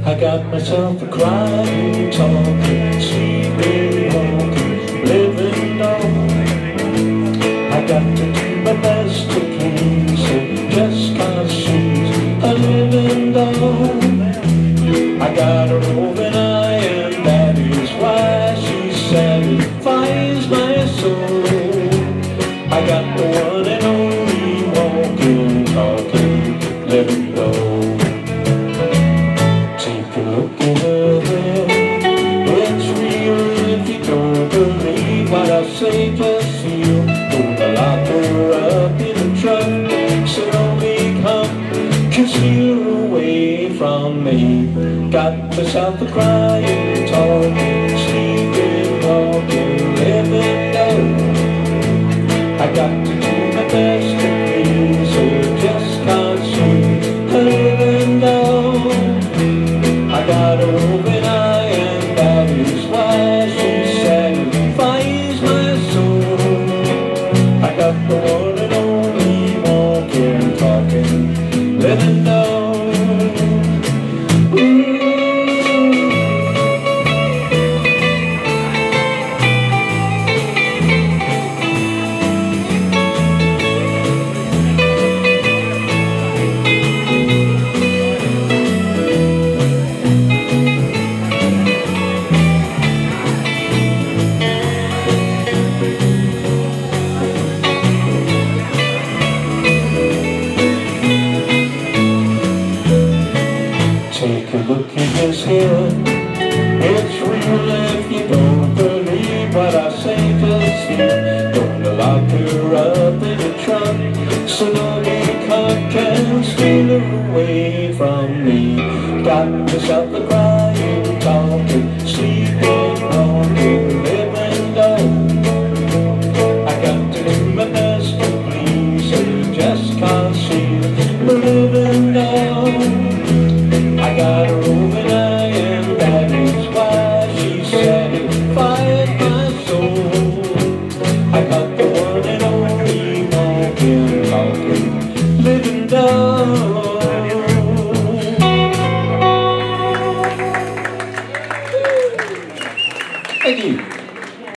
I got myself a crying, talking, sleeping, walking, living on. I got to do my best to please her, just cause she's a living doll. I got a roving eye, and that is why she satisfies my soul. I got the one and only walking, talking, living doll. Take a look at her there, it's real if you don't believe what I say, just feel. Gonna lock her up in a truck, so only come conceal away from me. Got myself a crying, talking, sleeping, walking, living doll. I got to do my best to please her, just cause she's a living doll. I got a roving eye, and that is why she satisfies my soul. I got the one and only walking, talking, living doll. Take a look at his head, it's real if you don't believe what I say, just here. Gonna lock her up in a trunk, so nobody can steal her away from me. Got myself a cry.